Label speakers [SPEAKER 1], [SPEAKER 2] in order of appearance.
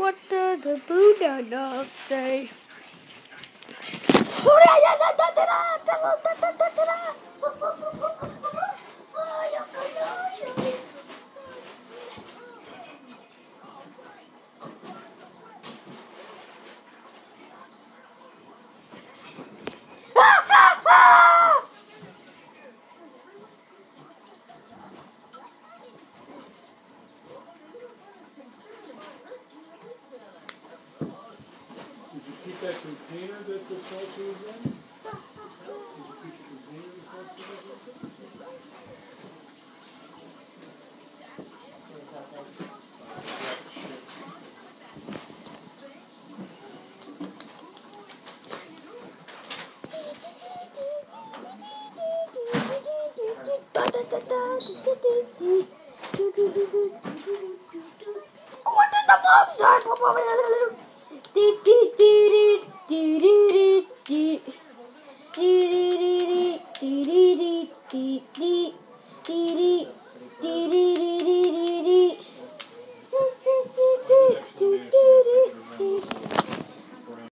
[SPEAKER 1] what the Buddha say?
[SPEAKER 2] Did you keep that container that the salsa was in? Did you keep the container the salsa was in?
[SPEAKER 1] What did the mom say?